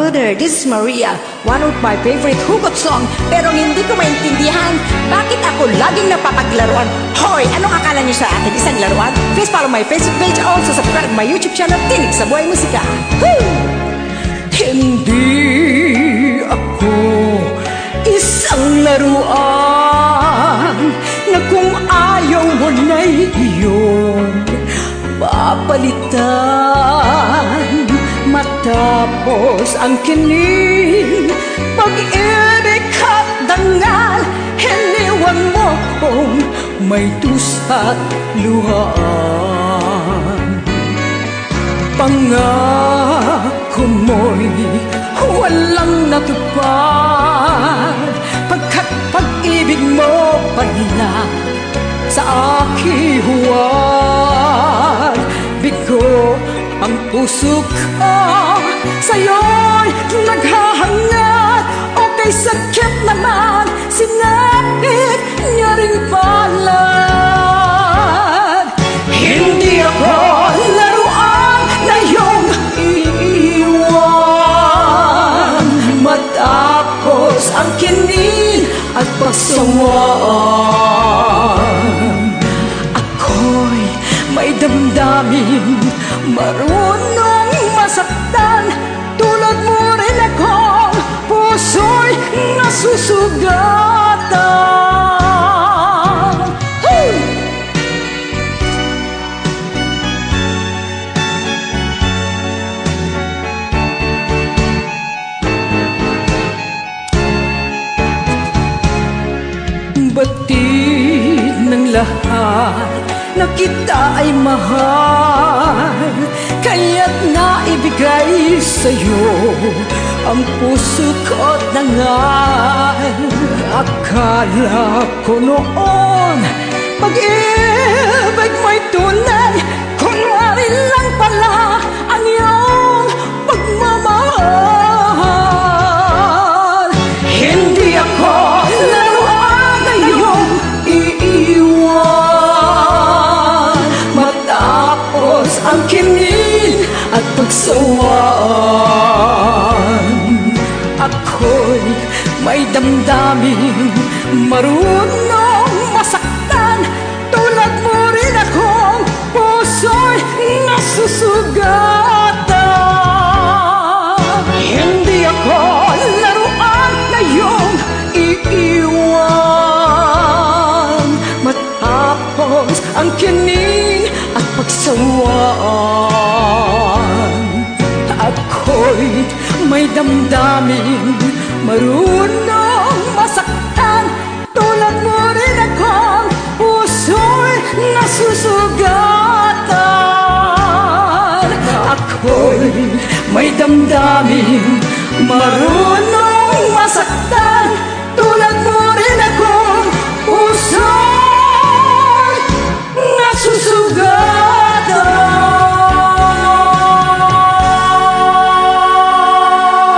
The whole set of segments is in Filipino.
This is Maria, one of my favorite hugot song. Pero hindi ko maintindihan bakit ako laging napapaglaruan. Hoy, anong akala niyo sa akin? Isang laruan? Please follow my Facebook page. Also subscribe my YouTube channel, Tinig sa Buhay Musika. Woo! Hindi ako isang laruan na kung ayaw mo na'y iyong papalitan. Matapos ang kining pag-ibig at dangal, hiniwan mo kong may dusa't luhaan. Pangako mo'y walang natupad, pagkat pag-ibig mo pala sa aking huwad. Bigo ang puso ko sa'yo'y naghahangad, o kay sakit naman sinapit niya rin palad. Hindi ako laruan na iyong iiwan matapos ang kinin at pagsawaan. Ako'y may damdamin, marunong masaktan, tulad mo rin akong puso'y nasusugatan. Batid ng lahat na kita ay mahal, kaya't naibigay sa'yo ang puso ko't dangal. Akala ko noon pag-ibig mo'y tunay, kunwari lang pala ang iyong pagmamahal. Hindi ako laruan na iyong iiwan matapos ang kinin at pagsawaan. Ako'y may damdamin, marunong masaktan, tulad mo rin akong puso'y nasusugatan. Hindi ako laruan na iyong iiwan matapos ang kining at pagsawaan. Ako'y may damdamin, marunong masaktan, tulad mo rin akong puso'y nasusugatan. Ako'y may damdamin, marunong masaktan, tulad mo rin akong puso'y nasusugatan.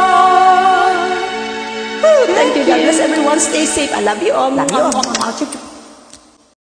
Thank you. God bless everyone. Stay safe. I love you all.